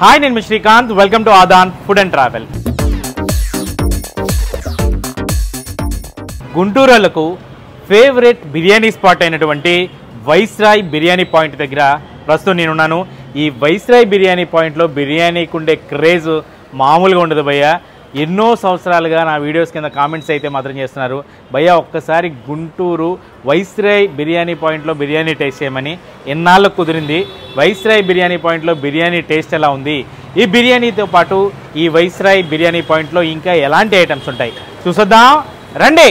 Hi నేను Srikanth, welcome to Adaan food and travel. గుంటూరులకు favourite biryani spot అయినటువంటి వైస్రాయ్ బిర్యానీ పాయింట్ దగ్గర ప్రస్తుతం నేనున్నాను. ఈ వైస్రాయ్ బిర్యానీ పాయింట్లో బిర్యానీకి ఉండే క్రేజ్ మామూలుగా ఉండదు భయ్య. ఎన్నో సంవత్సరాలుగా నా వీడియోస్ కింద కామెంట్స్ అయితే మాత్రం చేస్తున్నారు, భయ్య ఒక్కసారి గుంటూరు వైస్రాయ్ బిర్యానీ పాయింట్లో బిర్యానీ టేస్ట్ చేయమని. ఎన్నాళ్ళకు కుదిరింది. వైస్రాయ్ బిర్యానీ పాయింట్లో బిర్యానీ టేస్ట్ ఎలా ఉంది, ఈ బిర్యానీతో పాటు ఈ వైస్రాయ్ బిర్యానీ పాయింట్లో ఇంకా ఎలాంటి ఐటమ్స్ ఉంటాయి చూసొద్దాం రండి.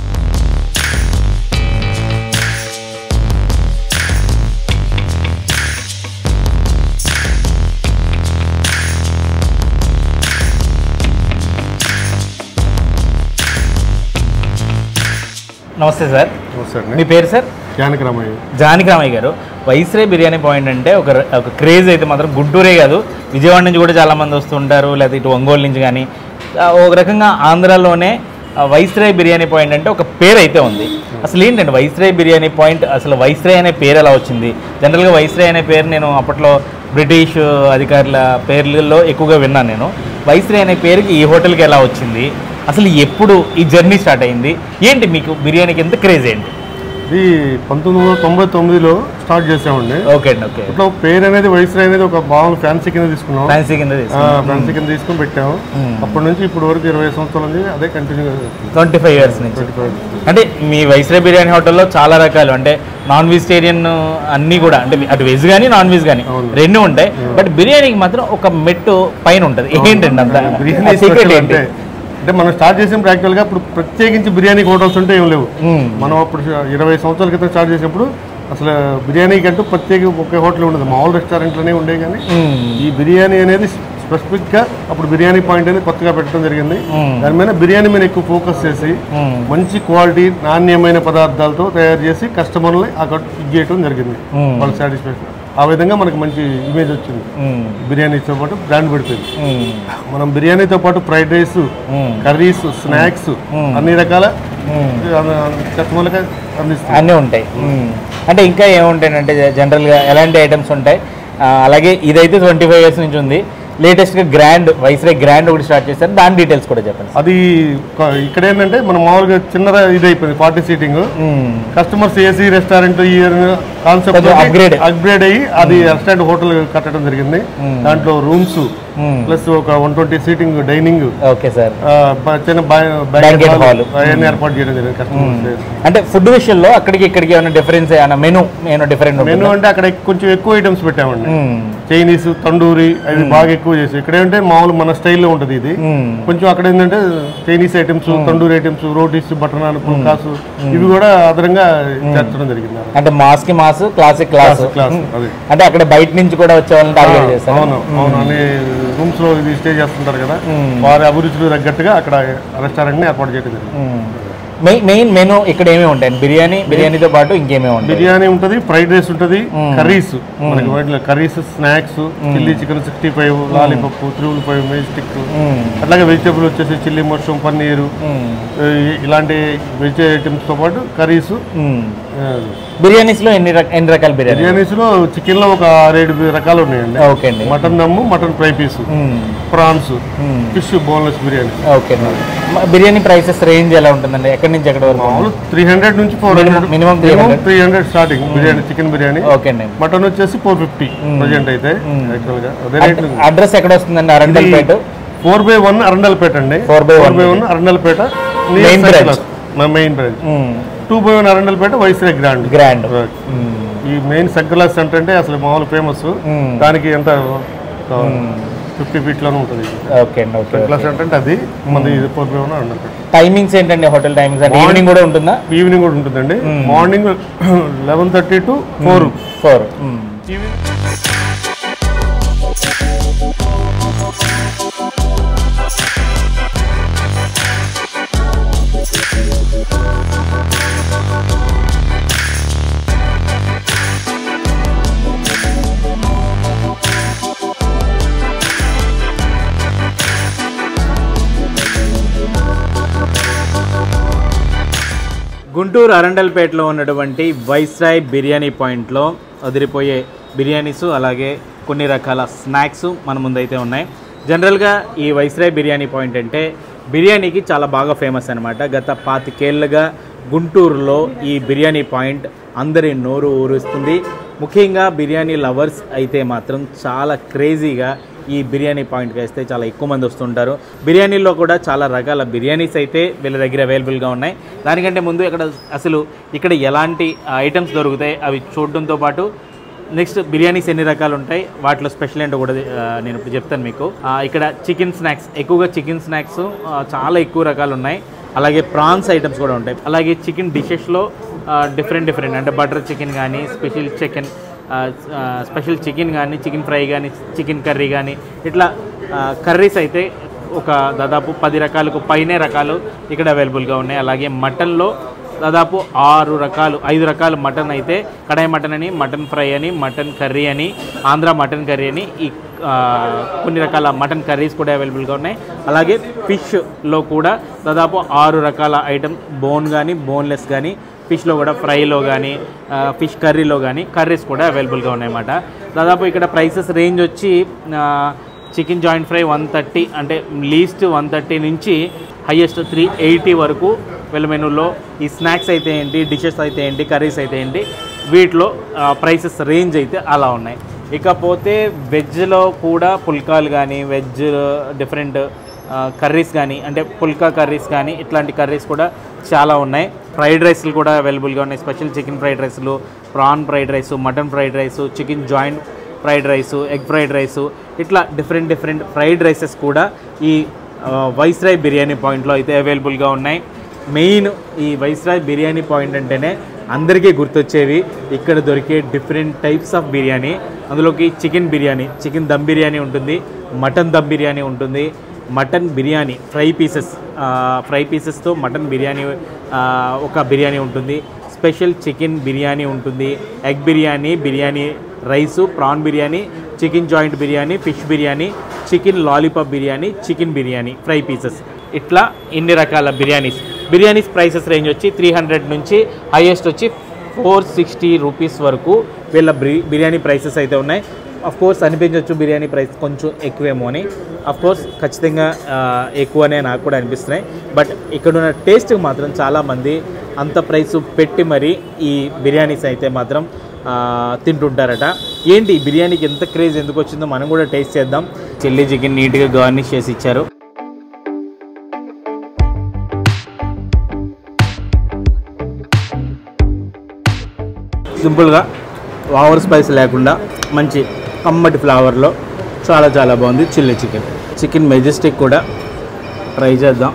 నమస్తే సార్. మీ పేరు సార్? జానకిరామయ్య గారు. వైస్రాయ్ బిర్యానీ పాయింట్ అంటే ఒక క్రేజ్ అయితే మాత్రం గుంటూరే కాదు, విజయవాడ నుంచి కూడా చాలామంది వస్తుంటారు, లేదా ఇటు ఒంగోలు నుంచి కానీ. ఒక రకంగా ఆంధ్రాలోనే వైస్రాయ్ బిర్యానీ పాయింట్ అంటే ఒక పేరు అయితే ఉంది. అసలు ఏంటంటే వైస్రాయ్ బిర్యానీ పాయింట్, అసలు వైస్రాయ్ అనే పేరు ఎలా వచ్చింది? జనరల్గా వైస్రాయ్ అనే పేరు నేను అప్పట్లో బ్రిటిష్ అధికారుల పేర్లలో ఎక్కువగా విన్నాను. నేను వైస్రాయ్ అనే పేరుకి ఈ హోటల్కి ఎలా వచ్చింది, అసలు ఎప్పుడు ఈ జర్నీ స్టార్ట్ అయింది, ఏంటి మీకు బిర్యానీకి ఎంత క్రేజ్ ఏంటి? ఇది 1999లో స్టార్ట్ చేసామండి. ఓకే అండి. ఓకే. ఇట్లా పేరు అనేది వైస్రాయ్ అనేది ఒక మామూలు ఫ్యాన్సీ కింద తీసుకున్నాం. ఫ్యాన్సీ కింద తీసుకుని పెట్టాము. అప్పటి నుంచి ఇప్పుడు వరకు 20 సంవత్సరాల నుంచి అదే కంటిన్యూ 25 ఇయర్స్ నుంచి. అంటే మీ వైస్రాయ్ బిర్యానీ హోటల్లో చాలా రకాలు, అంటే నాన్ వెజిటేరియన్ అన్నీ కూడా, అంటే అటు వెజ్ కానీ నాన్ వెజ్ కానీ రెండు ఉంటాయి. బట్ బిర్యానీకి మాత్రం ఒక మెట్టు పైన ఉంటుంది. ఏంటండి అంత బిర్యానీ సీక్రెట్ ఏంటి? అంటే మనం స్టార్ట్ చేసిన ప్రాక్టికల్గా ఇప్పుడు ప్రత్యేకించి బిర్యానీ హోటల్స్ ఉంటే ఏం లేవు. మనం అప్పుడు 20 సంవత్సరాల క్రితం స్టార్ట్ చేసినప్పుడు అసలు బిర్యానీకి అంటూ ప్రత్యేక ఒకే హోటల్ ఉండదు, మామూలు రెస్టారెంట్లోనే ఉండేవి. కానీ ఈ బిర్యానీ అనేది స్పెసిఫిక్గా అప్పుడు బిర్యానీ పాయింట్ అనేది కొత్తగా పెట్టడం జరిగింది. దాని మీద బిర్యానీ మీద ఎక్కువ ఫోకస్ చేసి మంచి క్వాలిటీ నాణ్యమైన పదార్థాలతో తయారు చేసి కస్టమర్ని అక్కడ ఇచ్చేయడం జరిగింది. వాళ్ళ సాటిస్ఫాక్షన్ ఆ విధంగా మనకు మంచి ఇమేజ్ వచ్చింది. బిర్యానీతో పాటు బ్రాండ్ పెడుతుంది. మనం బిర్యానీతో పాటు ఫ్రైడ్ రైస్, కర్రీస్, స్నాక్స్ అన్ని రకాల కస్టమర్లకి అందిస్తాం. అన్నీ ఉంటాయి. అంటే ఇంకా ఏముంటాయంటే జనరల్గా ఎలాంటి ఐటమ్స్ ఉంటాయి? అలాగే ఇదైతే 25 ఇయర్స్ నుంచి ఉంది. లేటెస్ట్గా గ్రాండ్ వైస్రాయ్ గ్రాండ్ ఒకటి స్టార్ట్ చేశారు, దాని డీటెయిల్స్ కూడా చెప్పండి. అది ఇక్కడ ఏంటంటే మనం మామూలుగా చిన్నగా ఇది అయిపోయింది, 40 సీటింగ్. కస్టమర్స్ ఏసీ రెస్టారెంట్ ఈ కాన్సెప్ట్ అప్గ్రేడ్ అయ్యి అది రెస్టారెంట్ హోటల్ కట్టడం జరిగింది. దాంట్లో రూమ్స్ ప్లస్ ఒక 120 సీటింగ్ డైనింగ్, ఓకే సార్, చిన్న బ్యాంక్వెట్ హాల్ అవన్నీ ఏర్పాటు చేయడం జరిగింది కస్టమర్స్. అంటే ఫుడ్ విషయంలో అక్కడికి ఇక్కడికి ఏమైనా డిఫరెన్స్? మెనూ డిఫరెంట్ మెనూ అంటే అక్కడ కొంచెం ఎక్కువ ఐటమ్స్ పెట్టామండి. చైనీస్, తండూరి అవి బాగా ఎక్కువ చేసి, ఇక్కడ ఏంటంటే మామూలు మన స్టైల్లో ఉంటుంది ఇది. కొంచెం అక్కడ ఏంటంటే Chinese items, tandoori items, rotis, butter naan, పుల్కాసు ఇవి కూడా అదనంగా చేర్చడం జరిగింది. అంటే మాస్ కి మాస్, క్లాసిక్ క్లాస్. అంటే అక్కడ బయట నుంచి కూడా వచ్చే వాళ్ళని టార్గెట్ చేస్తారు. అవును అవును. అనే రూమ్స్ లో ఇది స్టే చేస్తుంటారు కదా, వారి అభిరుచులు తగ్గట్టుగా అక్కడ రెస్టారెంట్ ని ఏర్పాటు చేయడం జరిగింది. మెయిన్ మెనూ ఇక్కడ ఏమేమి ఉంటాయి? బిర్యానీతో పాటు ఇంకేమేమి ఉంటాయి? బిర్యానీ ఉంటుంది, ఫ్రైడ్ రైస్ ఉంటుంది, కర్రీస్, మనకి వాటిలో curries, snacks, chilli chicken 65, lollipop, 355, majestic, అట్లాగే వెజిటేబుల్ వచ్చేసి చిల్లీ మష్రూమ్, పన్నీరు, ఇలాంటి వెజ్ ఐటమ్స్ తో పాటు కర్రీస్. బిర్యానీస్ లో ఎన్ని రకాల బిర్యానీస్ లో చికెన్ లో ఒక 6-7 రకాలు ఉన్నాయండి. ఓకే అండి. మటన్ దమ్ము, mutton fry piece, prawns, fish boneless biryani. Okay. Biryani prices range ఎలా ఉంటుందండి? ఎక్కడి నుంచి ఎక్కడ వరకు? 300 నుంచి 400, minimum 300 starting biryani, chicken biryani. Okay అండి. మటన్ వచ్చేసి 450 ప్రజెంట్ అయితే. అడ్రస్ ఎక్కడ వస్తుందండి? అరండల్పేట 4/1 అరండల్పేట అండి. 4/1 Arundelpet main branch. 2/1 Arundelpet Viceroy grand. ఈ మెయిన్ సంకలా సెంటర్ అంటే అసలు మామూలు ఫేమస్. దానికి ఎంత 50 feet లోనే ఉంటుంది. ఓకే అండి. ఓకే. సంకలా సెంటర్ అంటే అది మనది 4/1 అరండల్పేట. టైమింగ్స్ ఏంటండి? హోటల్ టైమింగ్స్ అంటే ఈవినింగ్ కూడా ఉంటుందా? ఈవినింగ్ కూడా ఉంటుందండి. Morning 11:30 to 4. గుంటూరు అరండల్పేటలో ఉన్నటువంటి వైస్రాయ్ బిర్యానీ పాయింట్లో అదిరిపోయే బిర్యానీస్ అలాగే కొన్ని రకాల స్నాక్స్ మన ముందైతే ఉన్నాయి. జనరల్గా ఈ వైస్రాయ్ బిర్యానీ పాయింట్ అంటే బిర్యానీకి చాలా బాగా ఫేమస్ అనమాట. గత 25 ఏళ్ళుగా గుంటూరులో ఈ బిర్యానీ పాయింట్ అందరి నోరు ఊరుస్తుంది. ముఖ్యంగా బిర్యానీ లవర్స్ అయితే మాత్రం చాలా క్రేజీగా ఈ బిర్యానీ పాయింట్కి వేస్తే చాలా ఎక్కువ మంది వస్తుంటారు. బిర్యానీలో కూడా చాలా రకాల బిర్యానీస్ అయితే వీళ్ళ దగ్గర అవైలబుల్గా ఉన్నాయి. దానికంటే ముందు ఇక్కడ ఎలాంటి ఐటమ్స్ దొరుకుతాయి అవి చూడడంతో పాటు నెక్స్ట్ బిర్యానీస్ ఎన్ని రకాలు ఉంటాయి, వాటిలో స్పెషల్ ఏంటో కూడా నేను ఇప్పుడు చెప్తాను మీకు. ఇక్కడ చికెన్ స్నాక్స్, ఎక్కువగా చికెన్ స్నాక్స్ చాలా ఎక్కువ రకాలు ఉన్నాయి. అలాగే ప్రాన్స్ ఐటమ్స్ కూడా ఉంటాయి. అలాగే చికెన్ డిషెస్లో డిఫరెంట్ అంటే బటర్ చికెన్ కానీ, స్పెషల్ చికెన్ కానీ, చికెన్ ఫ్రై కానీ, చికెన్ కర్రీ కానీ, ఇట్లా కర్రీస్ అయితే ఒక దాదాపు 10 రకాలకు పైనే రకాలు ఇక్కడ అవైలబుల్గా ఉన్నాయి. అలాగే మటన్లో దాదాపు 5 రకాలు మటన్ అయితే కడాయి మటన్ అని, మటన్ ఫ్రై అని, మటన్ కర్రీ అని, ఆంధ్ర మటన్ కర్రీ అని, ఈ కొన్ని రకాల మటన్ కర్రీస్ కూడా అవైలబుల్గా ఉన్నాయి. అలాగే ఫిష్లో కూడా దాదాపు 6 రకాల ఐటమ్, బోన్ కానీ బోన్లెస్ కానీ, ఫిష్లో కూడా ఫ్రైలో కానీ, ఫిష్ కర్రీలో కానీ కర్రీస్ కూడా అవైలబుల్గా ఉన్నాయన్నమాట. దాదాపు ఇక్కడ ప్రైసెస్ రేంజ్ వచ్చి చికెన్ జాయింట్ ఫ్రై 130, అంటే లీస్ట్ 130 నుంచి హైయెస్ట్ 380 వరకు వీళ్ళ మెనూలో ఈ స్నాక్స్ అయితే ఏంటి, డిషెస్ అయితే ఏంటి, కర్రీస్ అయితే ఏంటి, వీటిలో ప్రైసెస్ రేంజ్ అయితే అలా ఉన్నాయి. ఇకపోతే వెజ్లో కూడా పుల్కాలు కానీ, వెజ్ డిఫరెంట్ కర్రీస్ కానీ, అంటే పుల్కా కర్రీస్ కానీ, ఇట్లాంటి కర్రీస్ కూడా చాలా ఉన్నాయి. ఫ్రైడ్ రైస్లు కూడా అవైలబుల్గా ఉన్నాయి. స్పెషల్ చికెన్ ఫ్రైడ్ రైస్లు, prawn fried rice, mutton fried rice, chicken joint fried rice, egg fried rice, ఇట్లా డిఫరెంట్ ఫ్రైడ్ రైసెస్ కూడా ఈ వైస్రాయ్ బిర్యానీ పాయింట్లో అయితే అవైలబుల్గా ఉన్నాయి. మెయిన్ ఈ వైస్రాయ్ బిర్యానీ పాయింట్ అంటేనే అందరికీ గుర్తొచ్చేవి ఇక్కడ దొరికే డిఫరెంట్ టైప్స్ ఆఫ్ బిర్యానీ. అందులోకి చికెన్ బిర్యానీ, చికెన్ దమ్ బిర్యానీ ఉంటుంది, మటన్ దమ్ బిర్యానీ ఉంటుంది, మటన్ బిర్యానీ ఫ్రై పీసెస్తో మటన్ బిర్యానీ ఒక బిర్యానీ ఉంటుంది, స్పెషల్ చికెన్ బిర్యానీ ఉంటుంది, egg biryani rice, prawn biryani, chicken joint biryani, fish biryani, chicken lollipop biryani, chicken biryani fry pieces, ఇట్లా ఇన్ని రకాల బిర్యానీస్ ప్రైసెస్ రేంజ్ వచ్చి 300 నుంచి హైయెస్ట్ వచ్చి 460 రూపీస్ వరకు వీళ్ళ బిర్యానీ ప్రైసెస్ అయితే ఉన్నాయి. కోర్స్ అనిపించవచ్చు బిర్యానీ ప్రైస్ కొంచెం ఎక్కువేమో అని, కోర్స్ ఖచ్చితంగా ఎక్కువనే నాకు కూడా అనిపిస్తున్నాయి. బట్ ఇక్కడున్న టేస్ట్ మాత్రం చాలామంది అంత ప్రైస్ పెట్టి మరి ఈ బిర్యానీస్ అయితే మాత్రం తింటుంటారట. ఏంటి బిర్యానీకి ఎంత క్రేజ్ ఎందుకు వచ్చిందో మనం కూడా టేస్ట్ చేద్దాం. చిల్లీ చికెన్ నీట్గా గార్నిష్ చేసి ఇచ్చారు. సింపుల్గా ఓవర్ స్పైస్ లేకుండా మంచి కమ్మటి ఫ్లేవర్లో చాలా బాగుంది చిల్లీ చికెన్ మెజెస్టిక్ కూడా ట్రై చేద్దాం.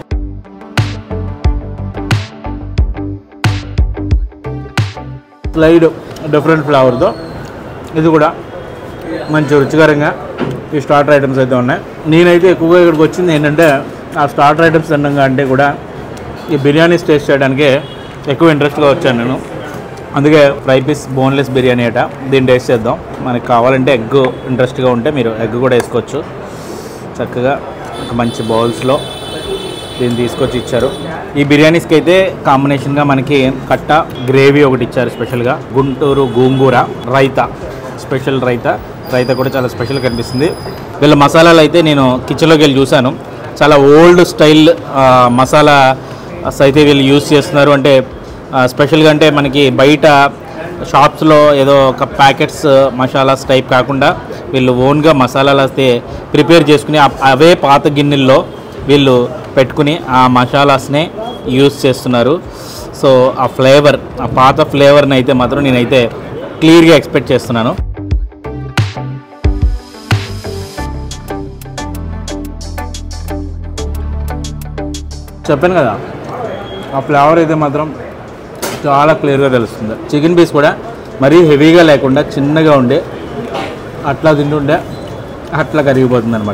స్లైడ్ డిఫరెంట్ ఫ్లేవర్తో ఇది కూడా మంచి రుచికరంగా ఈ స్టార్టర్ ఐటమ్స్ అయితే ఉన్నాయి. నేనైతే ఎక్కువగా ఇక్కడికి వచ్చింది ఏంటంటే ఆ స్టార్టర్ ఐటమ్స్ తినగా అంటే కూడా ఈ బిర్యానీస్ టేస్ట్ చేయడానికి ఎక్కువ ఇంట్రెస్ట్గా వచ్చాను నేను. అందుకే ఫ్రై పీస్ బోన్లెస్ బిర్యానీ అట, దీన్ని టేస్ట్ చేద్దాం. మనకి కావాలంటే ఎగ్ ఇంట్రెస్ట్గా ఉంటే మీరు ఎగ్ కూడా వేసుకోవచ్చు. చక్కగా ఒక మంచి బౌల్స్లో దీన్ని తీసుకొచ్చి ఇచ్చారు. ఈ బిర్యానీస్కి అయితే కాంబినేషన్గా మనకి కట్ట గ్రేవీ ఒకటి ఇచ్చారు స్పెషల్గా, గుంటూరు గోంగూర రైతా, స్పెషల్ రైతా కూడా చాలా స్పెషల్గా కనిపిస్తుంది. వీళ్ళ మసాలాలు అయితే నేను కిచెన్లోకి వెళ్ళి చూశాను, చాలా ఓల్డ్ స్టైల్ మసాలాస్ అయితే వీళ్ళు యూస్ చేస్తున్నారు. అంటే స్పెషల్గా అంటే మనకి బయట షాప్స్లో ఏదో ఒక ప్యాకెట్స్ మసాలాస్ టైప్ కాకుండా వీళ్ళు ఓన్గా మసాలాలు అయితే ప్రిపేర్ చేసుకుని అవే పాత గిన్నెల్లో వీళ్ళు పెట్టుకుని ఆ మసాలాస్నే యూస్ చేస్తున్నారు. సో ఆ ఫ్లేవర్, ఆ పాత ఫ్లేవర్ని అయితే మాత్రం నేనైతే క్లియర్గా ఎక్స్పెక్ట్ చేస్తున్నాను. చెప్పాను కదా ఆ ఫ్లేవర్ అయితే మాత్రం చాలా క్లియర్గా తెలుస్తుంది. చికెన్ పీస్ కూడా మరీ హెవీగా లేకుండా చిన్నగా ఉండే అట్లా తింటుంటే అట్లా కరిగిపోతుంది అనమాట.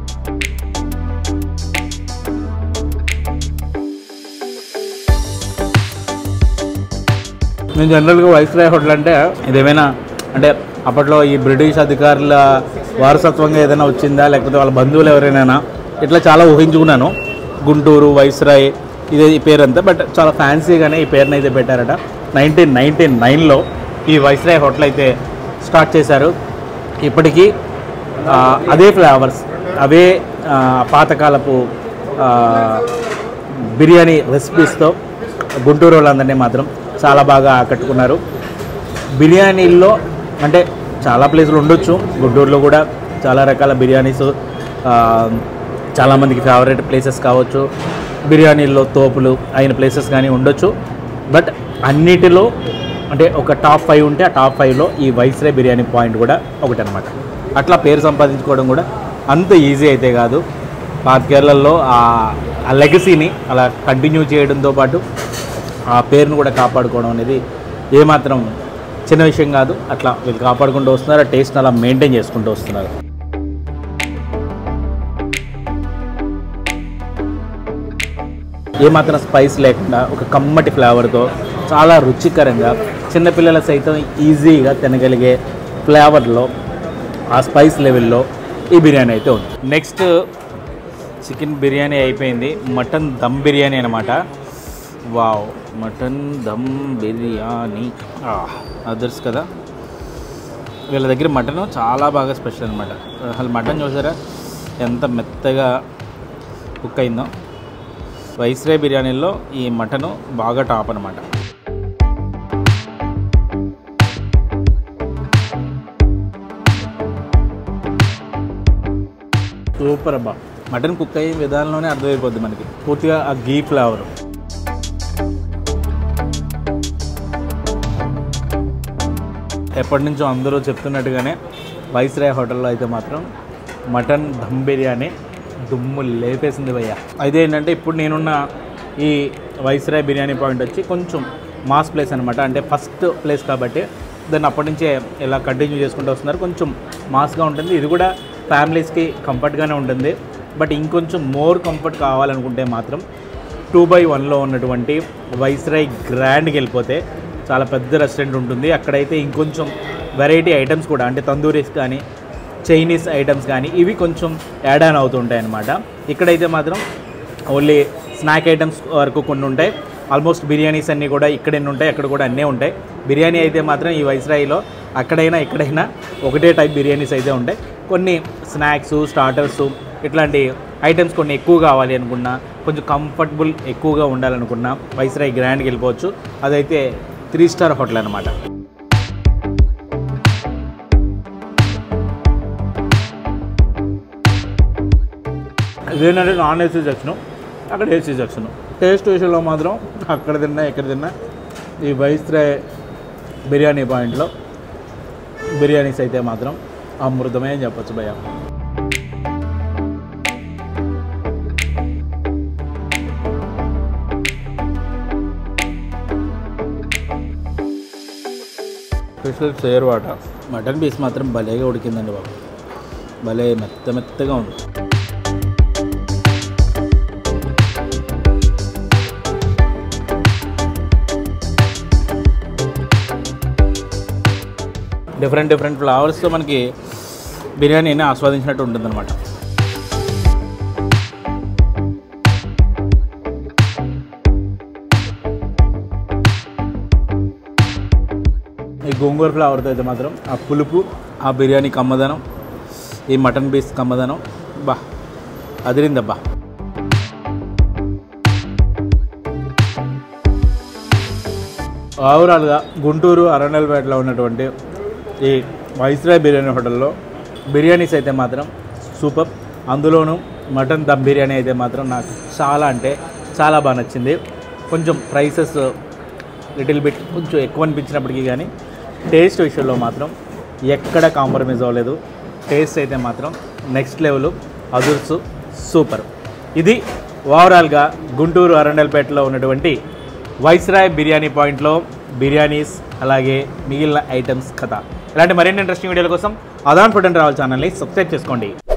నేను జనరల్గా వైస్రాయ్ హోటల్ అంటే ఇదేమైనా అంటే అప్పట్లో ఈ బ్రిటిష్ అధికారుల వారసత్వంగా ఏదైనా వచ్చిందా, లేకపోతే వాళ్ళ బంధువులు ఎవరైనా, ఇట్లా చాలా ఊహించుకున్నాను. గుంటూరు వైస్రాయ్ ఇదే ఈ పేరు అంతా, బట్ చాలా ఫ్యాన్సీగానే ఈ పేరుని అయితే పెట్టారట. 1999లో ఈ వైస్రాయ్ హోటల్ అయితే స్టార్ట్ చేశారు. ఇప్పటికీ అదే ఫ్లేవర్స్, అవే పాతకాలపు బిర్యానీ రెసిపీస్తో గుంటూరు వాళ్ళందరినీ మాత్రం చాలా బాగా ఆకట్టుకున్నారు. బిర్యానీల్లో అంటే చాలా ప్లేసులు ఉండొచ్చు, గుంటూరులో కూడా చాలా రకాల బిర్యానీస్ చాలామందికి ఫేవరెట్ ప్లేసెస్ కావచ్చు, బిర్యానీల్లో తోపులు అయిన ప్లేసెస్ కానీ ఉండొచ్చు. బట్ అన్నిటిలో అంటే ఒక టాప్ 5 ఉంటే ఆ టాప్ 5లో ఈ వైస్రాయ్ బిర్యానీ పాయింట్ కూడా ఒకటి అనమాట. అట్లా పేరు సంపాదించుకోవడం కూడా అంత ఈజీ అయితే కాదు. పాతికేళ్లలో ఆ లెగసీని అలా కంటిన్యూ చేయడంతో పాటు ఆ పేరును కూడా కాపాడుకోవడం అనేది ఏమాత్రం చిన్న విషయం కాదు. అట్లా వీళ్ళు కాపాడుకుంటూ వస్తున్నారు, ఆ టేస్ట్ని అలా మెయింటైన్ చేసుకుంటూ వస్తున్నారు. ఏమాత్రం స్పైస్ లేకుండా ఒక కమ్మటి ఫ్లేవర్తో చాలా రుచికరంగా చిన్నపిల్లల సైతం ఈజీగా తినగలిగే ఫ్లేవర్లో ఆ స్పైస్ లెవెల్లో ఈ బిర్యానీ అయితే ఉంది. నెక్స్ట్ చికెన్ బిర్యానీ అయిపోయింది, మటన్ దమ్ బిర్యానీ అనమాట. Wow, mutton dum biryani others కదా. వీళ్ళ దగ్గర మటన్ చాలా బాగా స్పెషల్ అనమాట. అసలు మటన్ చూసారా ఎంత మెత్తగా కుక్ అయిందో. వైస్రాయ్ బిర్యానీలో ఈ మటను బాగా టాప్ అనమాట. సూపర్ అబ్బా. మటన్ కుక్ అయ్యే విధానంలోనే అర్థమైపోద్ది మనకి పూర్తిగా ఆ గీ ఫ్లేవర్. ఎప్పటి నుంచో అందరూ చెప్తున్నట్టుగానే వైస్రాయ్ హోటల్లో అయితే మాత్రం మటన్ దమ్ బిర్యానీ దుమ్ము లేపేసింది భయ్య. అయితే ఏంటంటే ఇప్పుడు నేనున్న ఈ వైస్రాయ్ బిర్యానీ పాయింట్ వచ్చి కొంచెం మాస్ ప్లేస్ అనమాట. అంటే ఫస్ట్ ప్లేస్ కాబట్టి దాన్ని అప్పటి నుంచే ఇలా కంటిన్యూ చేసుకుంటూ వస్తున్నారు. కొంచెం మాస్గా ఉంటుంది, ఇది కూడా ఫ్యామిలీస్కి కంఫర్ట్గానే ఉంటుంది. బట్ ఇంకొంచెం మోర్ కంఫర్ట్ కావాలనుకుంటే మాత్రం 2/1లో ఉన్నటువంటి వైస్రాయ్ గ్రాండ్కి వెళ్ళిపోతే చాలా పెద్ద రెస్టారెంట్ ఉంటుంది. అక్కడైతే ఇంకొంచెం వెరైటీ ఐటమ్స్ కూడా అంటే తందూరీస్ కానీ చైనీస్ ఐటమ్స్ కానీ ఇవి కొంచెం యాడ్ ఆన్ అవుతుంటాయి అన్నమాట. ఇక్కడైతే మాత్రం ఓన్లీ స్నాక్ ఐటమ్స్ వరకు కొన్ని ఉంటాయి. ఆల్మోస్ట్ బిర్యానీస్ అన్నీ కూడా ఇక్కడ ఉంటాయి, అక్కడ కూడా అన్నీ ఉంటాయి. బిర్యానీ అయితే మాత్రం ఈ వైస్రాయ్లో అక్కడైనా ఎక్కడైనా ఒకటే టైప్ బిర్యానీస్ అయితే ఉంటాయి. కొన్ని స్నాక్స్, స్టార్టర్స్ ఇట్లాంటి ఐటమ్స్ కొన్ని ఎక్కువ కావాలి అనుకున్నా, కొంచెం కంఫర్టబుల్ ఎక్కువగా ఉండాలనుకున్నా వైస్రాయ్ గ్రాండ్కి వెళ్ళిపోవచ్చు. అదైతే 3 స్టార్ హోటల్ అనమాట. ఇదేంటంటే నాన్ ఏసీ సెక్షన్, అక్కడ ఏసీ సెక్షన్. టేస్ట్ విషయంలో మాత్రం అక్కడ తిన్నా ఎక్కడ తిన్నా ఈ వైస్రాయ్ బిర్యానీ పాయింట్లో బిర్యానీస్ అయితే మాత్రం అమృతమే అని చెప్పచ్చు భయ్య. స్పెషల్ షేర్వాట మటన్ పీస్ మాత్రం భలేగా ఉడికిందండి బాబు, భలే మెత్తగా ఉంది. డిఫరెంట్ ఫ్లేవర్స్తో మనకి బిర్యానీని ఆస్వాదించినట్టు ఉంటుందన్నమాట. ఈ గోంగూర ఫ్లేవర్తో అయితే మాత్రం ఆ పులుపు, ఆ బిర్యానీ కమ్మదనం, ఈ మటన్ పీస్ కమ్మదనం బా అదిరిందబ్బా. ఓవరాల్గా గుంటూరు అరణ్యపేటలో ఉన్నటువంటి ఈ వైస్రాయ్ బిర్యానీ హోటల్లో బిర్యానీస్ అయితే మాత్రం సూపర్. అందులోనూ మటన్ దమ్ బిర్యానీ అయితే మాత్రం నాకు చాలా అంటే చాలా బాగా నచ్చింది. కొంచెం ప్రైసెస్ లిటిల్ బిట్ కొంచెం ఎక్కువ అనిపించినప్పటికీ కానీ టేస్ట్ విషయంలో మాత్రం ఎక్కడ కాంప్రమైజ్ అవ్వలేదు. టేస్ట్ అయితే మాత్రం నెక్స్ట్ లెవెల్, అదుర్సు సూపర్. ఇది ఓవరాల్గా గుంటూరు అరణ్యపేటలో ఉన్నటువంటి వైస్రాయ్ బిర్యానీ పాయింట్లో బిర్యానీస్ అలాగే మిగిలిన ఐటమ్స్ కథ. ఇలాంటి మరిన్ని ఇంట్రెస్టింగ్ వీడియోల కోసం అదాన్ ఫుడ్ అండ్ ట్రావెల్ ఛానల్ని సబ్స్క్రైబ్ చేసుకోండి.